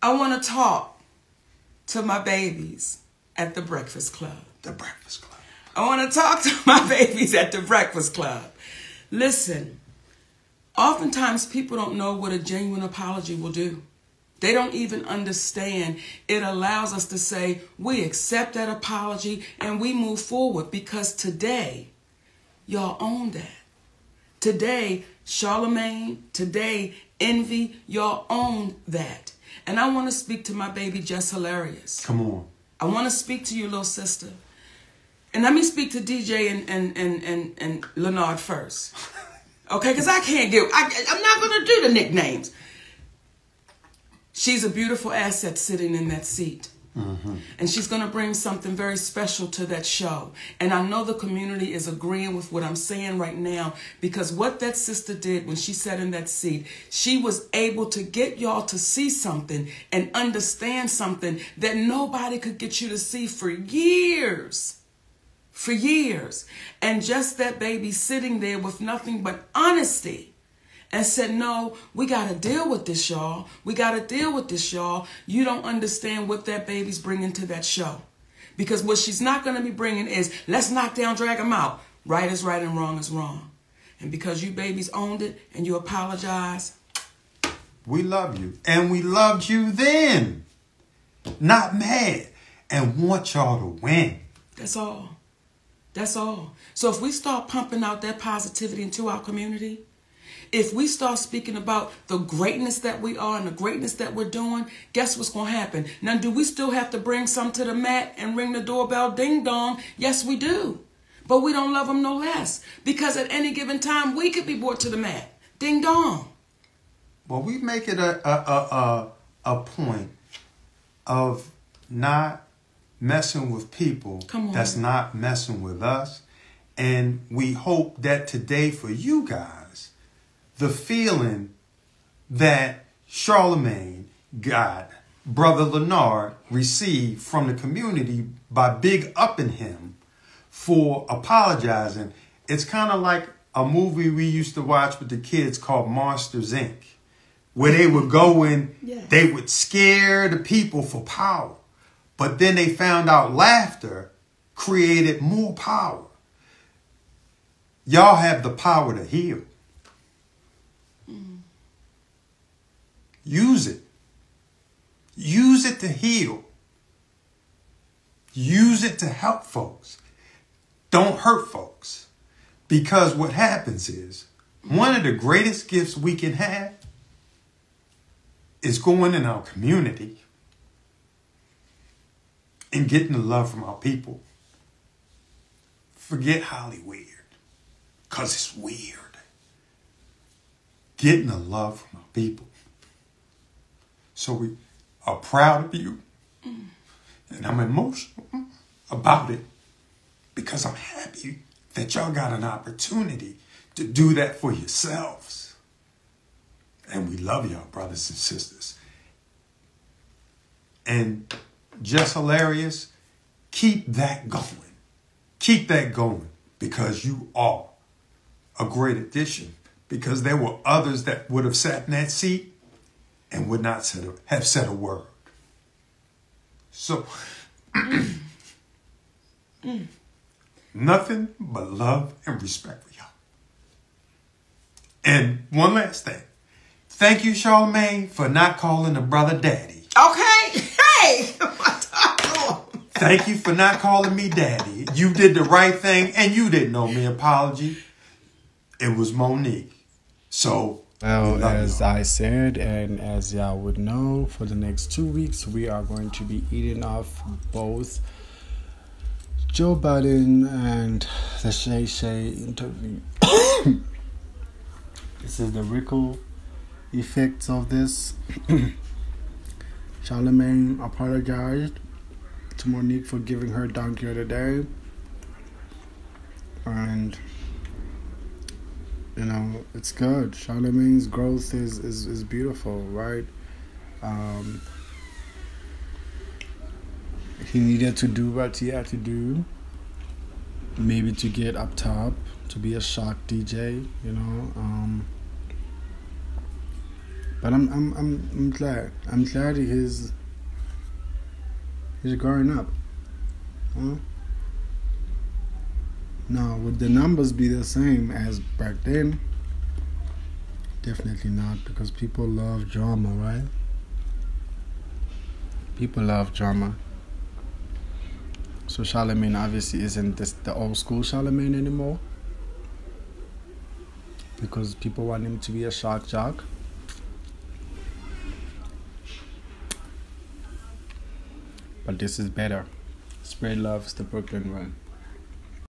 I want to talk to my babies at the Breakfast Club. The Breakfast Club. I want to talk to my babies at the Breakfast Club. Listen, oftentimes people don't know what a genuine apology will do. They don't even understand. It allows us to say, we accept that apology and we move forward, because today, y'all own that. Today, Charlemagne, today, Envy, y'all own that. And I want to speak to my baby, Jess Hilarious. Come on. I want to speak to you, little sister. And let me speak to DJ and Leonard first. Okay, because I'm not going to do the nicknames. She's a beautiful asset sitting in that seat. Mm-hmm. And she's going to bring something very special to that show. And I know the community is agreeing with what I'm saying right now, because what that sister did when she sat in that seat, she was able to get y'all to see something and understand something that nobody could get you to see for years. For years. And just that baby sitting there with nothing but honesty. And said, no, we got to deal with this, y'all. We got to deal with this, y'all. You don't understand what that baby's bringing to that show. Because what she's not going to be bringing is, let's knock down, drag them out. Right is right and wrong is wrong. And because you babies owned it and you apologize. We love you. And we loved you then. Not mad. And want y'all to win. That's all. That's all. So if we start pumping out that positivity into our community, if we start speaking about the greatness that we are and the greatness that we're doing, guess what's going to happen? Now, do we still have to bring some to the mat and ring the doorbell, ding dong? Yes, we do. But we don't love them no less, because at any given time, we could be brought to the mat, ding dong. Well, we make it a point of not messing with people that's not messing with us. And we hope that today for you guys, the feeling that Charlemagne got, Brother Leonard received from the community by big upping him for apologizing. It's kind of like a movie we used to watch with the kids called Monsters, Inc., where they would go in, they would scare the people for power. But then they found out laughter created more power. Y'all have the power to heal. Use it. Use it to heal. Use it to help folks. Don't hurt folks. Because what happens is, one of the greatest gifts we can have is going in our community and getting the love from our people. Forget Hollywood, because it's weird. Getting the love from our people. So we are proud of you. And I'm emotional about it, because I'm happy that y'all got an opportunity to do that for yourselves. And we love y'all, brothers and sisters. And Just Hilarious, keep that going. Keep that going, because you are a great addition. Because there were others that would have sat in that seat and would not have said a word. So, nothing but love and respect for y'all. And one last thing. Thank you, Charlemagne, for not calling the brother daddy. Okay. Hey. Thank you for not calling me daddy. You did the right thing, and you didn't owe me an apology. It was Monique. So, well, as I said, and as y'all would know, for the next 2 weeks, we are going to be eating off both Joe Budden and the Shay Shay interview. This is the ripple effects of this. Charlemagne apologized to Monique for giving her donkey of the day. And you know, it's good. Charlemagne's growth is beautiful, right? He needed to do what he had to do, maybe to get up top, to be a shock DJ, you know. But I'm glad. I'm glad he's growing up. Huh? Now, would the numbers be the same as back then? Definitely not, because people love drama, right? People love drama. So Charlemagne obviously isn't the old school Charlemagne anymore, because people want him to be a shock jock. But this is better. Spread love is the Brooklyn one.